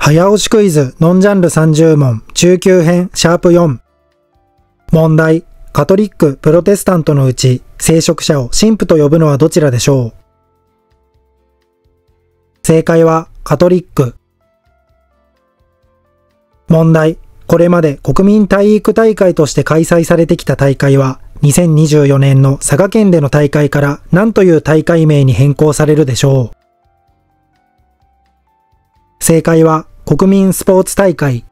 早押しクイズノンジャンル30問中級編シャープ4。問題。カトリック、プロテスタントのうち聖職者を神父と呼ぶのはどちらでしょう？正解はカトリック。問題。これまで国民体育大会として開催されてきた大会は2024年の佐賀県での大会から何という大会名に変更されるでしょう？正解は国民スポーツ大会。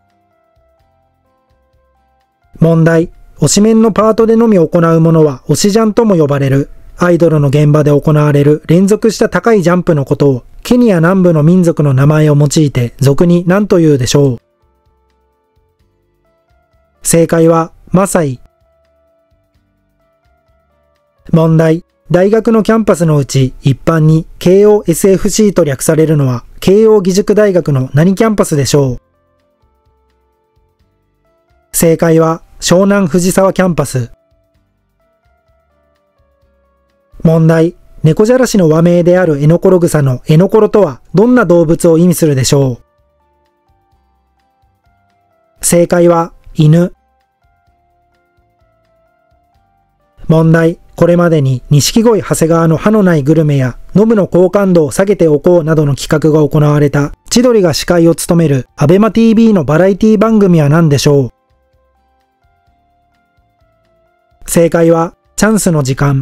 問題。推しメンのパートでのみ行うものは推しジャンとも呼ばれる、アイドルの現場で行われる連続した高いジャンプのことを、ケニア南部の民族の名前を用いて俗に何というでしょう？正解はマサイ。問題。大学のキャンパスのうち一般に慶応 SFC と略されるのは慶応義塾大学の何キャンパスでしょう？正解は湘南藤沢キャンパス。問題。猫じゃらしの和名であるエノコログサのエノコロとはどんな動物を意味するでしょう？正解は犬。問題。これまでに錦鯉長谷川の歯のないグルメやノブの好感度を下げておこうなどの企画が行われた千鳥が司会を務めるアベマ TV のバラエティ番組は何でしょう？正解はチャンスの時間。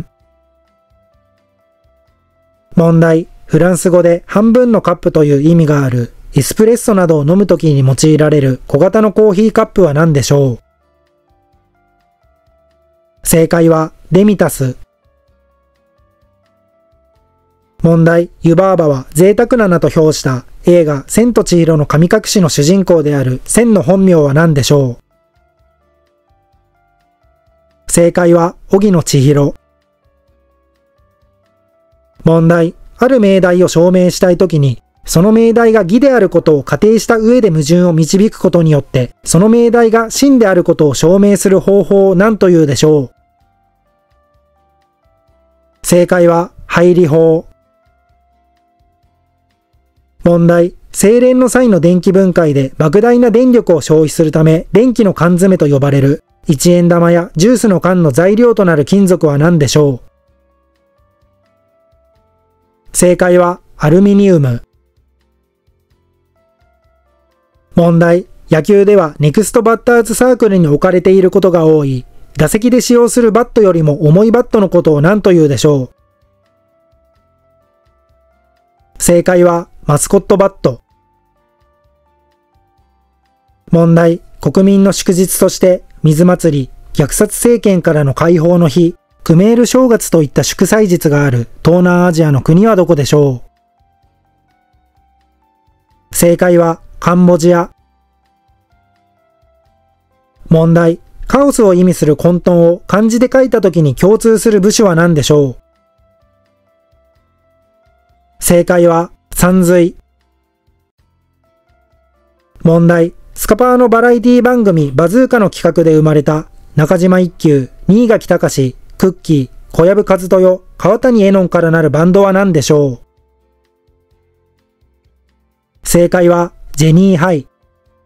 問題。フランス語で半分のカップという意味があるエスプレッソなどを飲むときに用いられる小型のコーヒーカップは何でしょう？正解はデミタス。問題。湯婆婆は贅沢な名と評した映画千と千尋の神隠しの主人公である千の本名は何でしょう？正解は荻野千尋。問題。ある命題を証明したいときに、その命題が偽であることを仮定した上で矛盾を導くことによって、その命題が真であることを証明する方法を何というでしょう？正解は配理法。問題。精錬の際の電気分解で莫大な電力を消費するため、電気の缶詰と呼ばれる、1円玉やジュースの缶の材料となる金属は何でしょう？正解はアルミニウム。問題。野球ではネクストバッターズサークルに置かれていることが多い、打席で使用するバットよりも重いバットのことを何というでしょう？正解はマスコットバット。問題。国民の祝日として水祭り、虐殺政権からの解放の日、クメール正月といった祝祭日がある東南アジアの国はどこでしょう？正解はカンボジア。問題。カオスを意味する混沌を漢字で書いたときに共通する部首は何でしょう？正解は山水。問題。スカパーのバラエティ番組バズーカの企画で生まれた中島一休、新垣隆、クッキー、小籔千豊、川谷絵音からなるバンドは何でしょう？正解はジェニーハイ。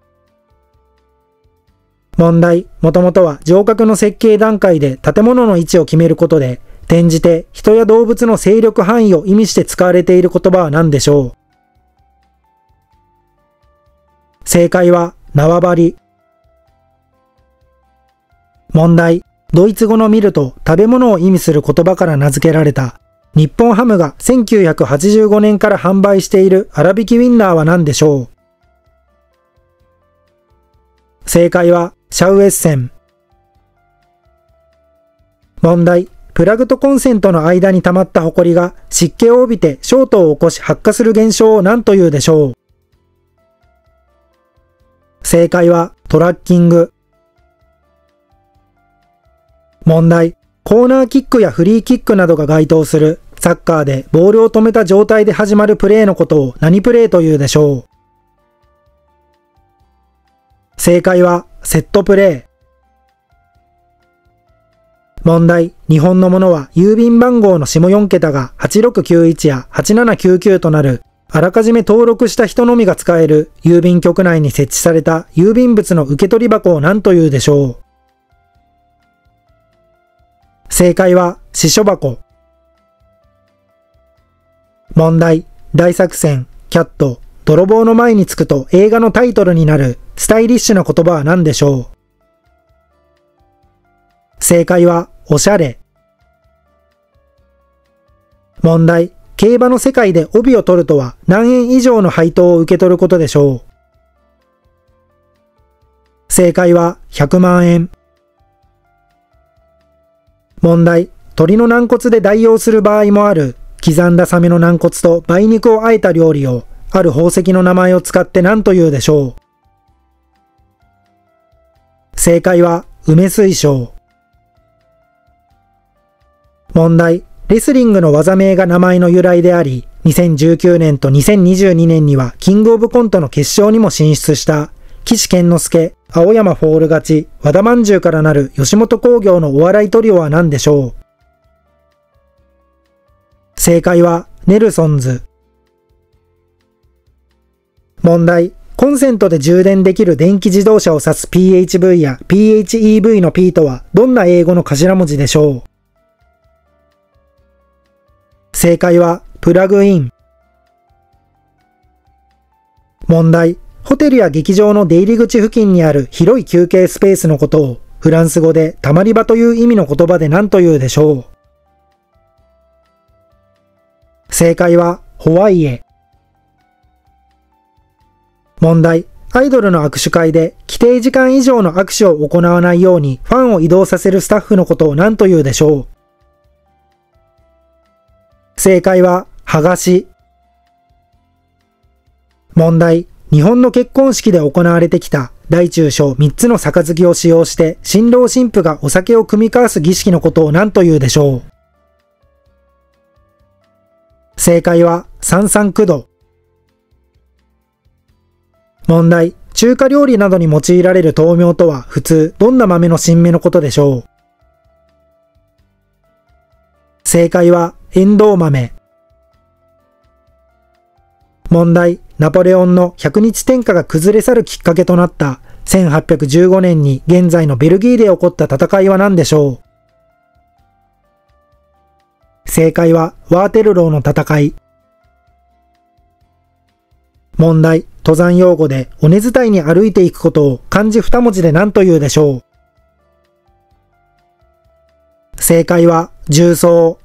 問題。もともとは城郭の設計段階で建物の位置を決めることで、転じて人や動物の勢力範囲を意味して使われている言葉は何でしょう？正解は縄張り。問題。ドイツ語の見ると食べ物を意味する言葉から名付けられた、日本ハムが1985年から販売している粗挽きウインナーは何でしょう？正解はシャウエッセン。問題。プラグとコンセントの間に溜まったホコリが湿気を帯びてショートを起こし発火する現象を何というでしょう？正解はトラッキング。問題。コーナーキックやフリーキックなどが該当するサッカーでボールを止めた状態で始まるプレーのことを何プレーというでしょう？正解はセットプレー。問題。日本のものは郵便番号の下4桁が8691や8799となるあらかじめ登録した人のみが使える郵便局内に設置された郵便物の受け取り箱を何というでしょう。正解は、私書箱。問題、大作戦、キャット、泥棒の前につくと映画のタイトルになるスタイリッシュな言葉は何でしょう。正解は、おしゃれ。問題、競馬の世界で帯を取るとは何円以上の配当を受け取ることでしょう。正解は100万円。問題、鶏の軟骨で代用する場合もある刻んだサメの軟骨と梅肉を和えた料理をある宝石の名前を使って何というでしょう。正解は梅水晶。問題、レスリングの技名が名前の由来であり、2019年と2022年にはキングオブコントの決勝にも進出した岸健之助、青山フォール勝ち、和田まんじゅうからなる吉本興業のお笑いトリオは何でしょう。正解はネルソンズ。問題、コンセントで充電できる電気自動車を指す PHV や PHEV の P とはどんな英語の頭文字でしょう。正解はプラグイン。問題、ホテルや劇場の出入り口付近にある広い休憩スペースのことをフランス語でたまり場という意味の言葉で何というでしょう。正解はホワイエ。問題、アイドルの握手会で規定時間以上の握手を行わないようにファンを移動させるスタッフのことを何というでしょう。正解は、剥がし。問題、日本の結婚式で行われてきた大中小3つの杯を使用して新郎新婦がお酒を酌み交わす儀式のことを何というでしょう。正解は、三々九度。問題、中華料理などに用いられる豆苗とは普通どんな豆の新芽のことでしょう。正解は、エンドウ豆。問題、ナポレオンの100日天下が崩れ去るきっかけとなった1815年に現在のベルギーで起こった戦いは何でしょう。正解はワーテルローの戦い。問題、登山用語で尾根伝いに歩いていくことを漢字2文字で何というでしょう。正解は縦走。